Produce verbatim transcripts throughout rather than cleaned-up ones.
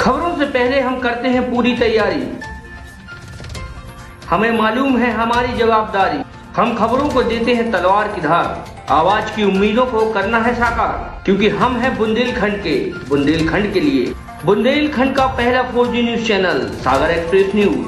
खबरों से पहले हम करते हैं पूरी तैयारी। हमें मालूम है हमारी जवाबदारी। हम खबरों को देते हैं तलवार की धार। आवाज की उम्मीदों को करना है साकार, क्योंकि हम हैं बुंदेलखंड के, बुंदेलखंड के लिए। बुंदेलखंड का पहला four G news channel Sagar express news.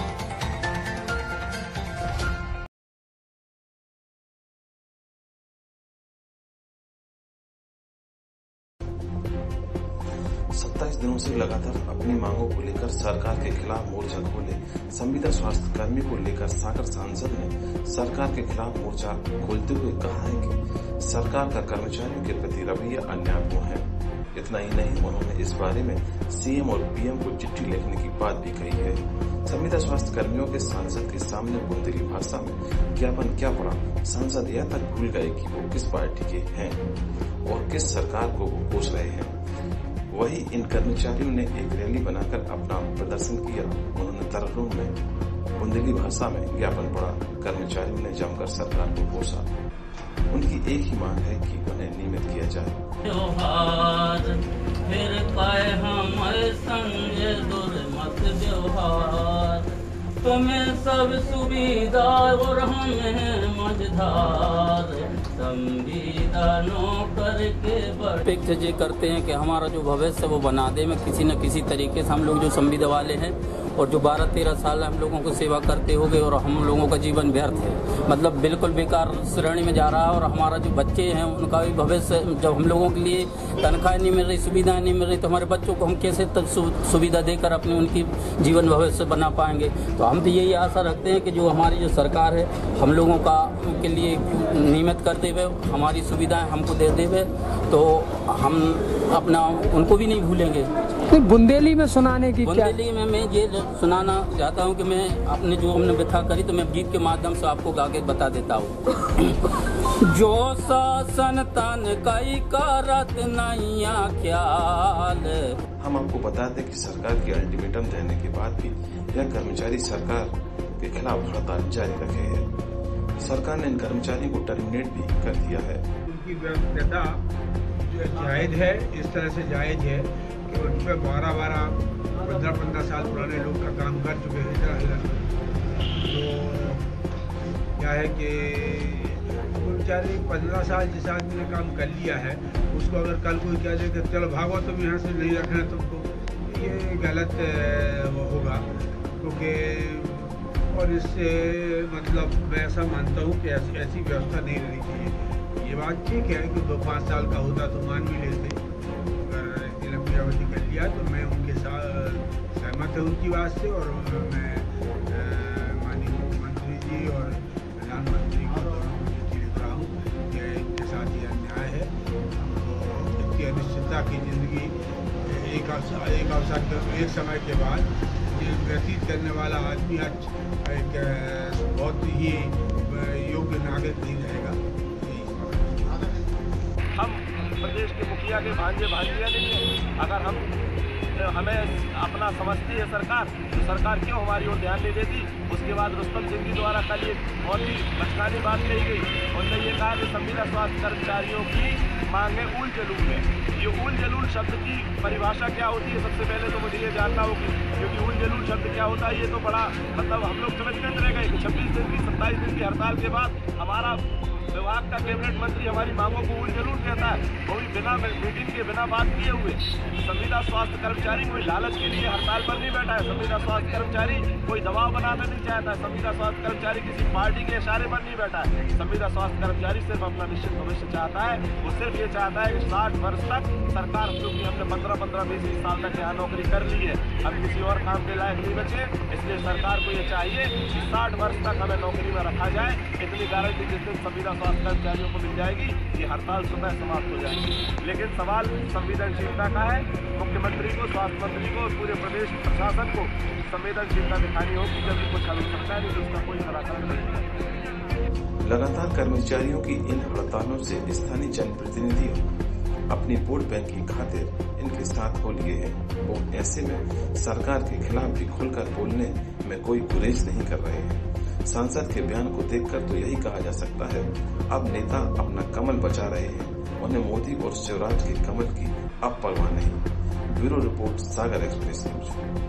सत्ताईस दिनों से लगातार अपनी मांगों को लेकर सरकार के खिलाफ मोर्चा खोले संविदा स्वास्थ्य कर्मी को लेकर सागर सांसद ने सरकार के खिलाफ मोर्चा खोलते हुए कहा है कि सरकार का कर्मचारियों के प्रति रवैया अन्यायपूर्ण है। इतना ही नहीं, उन्होंने इस बारे में सीएम और पीएम को चिट्ठी लिखने की बात भी कही है। संविदा स्वास्थ्य कर्मियों के सांसद के सामने बुंदेली भाषा में ज्ञापन क्या पड़ा, सांसद यह तक भूल गए कि वो किस पार्टी के हैं और किस सरकार को वो कोस रहे हैं। वही इन कर्मचारियों ने एक रैली बनाकर अपना प्रदर्शन किया। उन्होंने तरलों में बुंदेली भाषा में ज्ञापन पढ़ा। कर्मचारियों ने जमकर सरकार को कोसा। उनकी एक ही मांग है कि उन्हें नियमित किया जाए। फिर पाए हम संग दुर्मत व्यवहार, तुम्हें सब सुविधा और हम मझधार, अपेक्षा ये करते हैं कि हमारा जो भविष्य वो बना दे में किसी न किसी तरीके से। हम लोग जो संविदा वाले हैं और जो बारह तेरह साल हम लोगों को सेवा करते हो गए और हम लोगों का जीवन व्यर्थ है, मतलब बिल्कुल बेकार श्रेणी में जा रहा है। और हमारा जो बच्चे हैं उनका भी भविष्य, जब हम लोगों के लिए तनख्वाह नहीं मिल रही, सुविधाएं नहीं मिल रही, तो हमारे बच्चों को हम कैसे सुविधा देकर अपने उनकी जीवन भविष्य बना पाएंगे। तो हम तो यही आशा रखते हैं कि जो हमारी जो सरकार है हम लोगों का के लिए नियमित करते हुए हमारी सुविधाएं हमको दे देवे, तो हम अपना उनको भी नहीं भूलेंगे। तो बुंदेली में सुनाने की बुंदेली क्या? में मैं ये सुनाना चाहता हूँ कि मैं अपने जो हमने व्यथा करी तो मैं गीत के माध्यम से आपको गा के बता देता हूँ। जो शासन तन कई करत नहीं ख्याल। हम आपको बता दें कि सरकार की अल्टीमेटम देने के बाद भी यह कर्मचारी सरकार के खिलाफ हड़ताल जारी रखे हैं। सरकार ने इन कर्मचारियों को टर्मिनेट भी कर दिया है। उनकी व्यवस्था जायज है, इस तरह से जायज है कि उन पर बारह बारह पंद्रह पंद्रह साल पुराने लोग का काम कर चुके हैं। तो क्या है कि कर्मचारी पंद्रह साल जिस आदमी ने काम कर लिया है उसको अगर कल कोई कह दे कि चलो भागो तुम यहाँ से नहीं रखना तुमको, ये गलत होगा। क्योंकि और इससे मतलब मैं ऐसा मानता हूँ कि ऐसी ऐसी व्यवस्था नहीं रहनी चाहिए। ये बात ठीक है कि दो पाँच साल का होता तो मान भी लेते, अगर इतनी लंबी अवधि कर लिया तो मैं उनके साथ सहमत है उनकी बात से। और मैं माननीय मुख्यमंत्री जी और प्रधानमंत्री को दोनों को चिट्ठी लिख रहा हूँ कि इनके साथ ये अन्याय है। हमको इतनी अनिश्चितता की जिंदगी एक अवसर एक अवसर एक समय के बाद व्यतीत करने वाला आदमी आज एक बहुत ही योग्य नागरिक नहीं रहेगा। हम प्रदेश के मुखिया के भांजे भांजिया नहीं है। अगर हम हमें अपना समझती है सरकार, तो सरकार क्यों हमारी ओर ध्यान नहीं देती। उसके बाद रुस्तम सिंह जी द्वारा कल एक बहुत ही बचकानी बात कही गई। उन्होंने ये कहा कि संविदा स्वास्थ्य कर्मचारियों की मांग है उल जलूल है। ये उल जलूल शब्द की परिभाषा क्या होती है, सबसे पहले तो मुझे ये जानना होगी, क्योंकि उल जलूल शब्द क्या होता है ये तो बड़ा मतलब हम लोग समझते रह गए कि छब्बीस दिन की सत्ताईस दिन की हड़ताल के बाद हमारा विभाग का कैबिनेट मंत्री हमारी मांगों को उल जलूल कहता है, वो भी बिना मीटिंग के बिना बात किए हुए। संविदा स्वास्थ्य कर्मचारी कोई लालच के लिए हड़ताल पर नहीं बैठा है। संविदा स्वास्थ्य कर्मचारी कोई दबाव बनाना नहीं चाहता है। संविदा स्वास्थ्य कर्मचारी किसी पार्टी के इशारे पर नहीं बैठा है। संविदा स्वास्थ्य कर्मचारी सिर्फ अपना निश्चित भविष्य चाहता है। वो सिर्फ ये चाहता है कि साठ वर्ष तक सरकार, क्योंकि हमने पंद्रह पंद्रह बीस बीस साल तक यहाँ नौकरी कर ली है, हम किसी और काम के लायक नहीं बचे, इसलिए सरकार को ये चाहिए कि साठ वर्ष तक हमें नौकरी में रखा जाए। इतनी गारंटी जिस दिन संविदा स्वास्थ्य कर्मचारियों को मिल जाएगी ये हड़ताल स्वतः समाप्त हो जाएगी। लेकिन सवाल संवेदनशीलता का है। मुख्यमंत्री को, स्वास्थ्य मंत्री को और पूरे प्रदेश प्रशासन को संवेदनशीलता दिखानी होगी। जब भी कुछ हल हो सकता है नहीं तो उसका कोई निराकरण नहीं। लगातार कर्मचारियों की इन हड़तालों से स्थानीय जनप्रतिनिधियों अपनी वोट बैंक की खातिर इनके साथ हो लिए हैं। वो ऐसे में सरकार के खिलाफ भी खुलकर बोलने में कोई गुरेज नहीं कर रहे हैं। सांसद के बयान को देखकर तो यही कहा जा सकता है अब नेता अपना कमल बचा रहे हैं, उन्हें मोदी और शिवराज के कमल की अब परवाह नहीं। Bureau report Sagar express news.